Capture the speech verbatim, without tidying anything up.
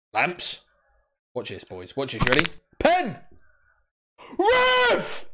Lamps. Watch this, boys. Watch this. You ready? Pen! Rev!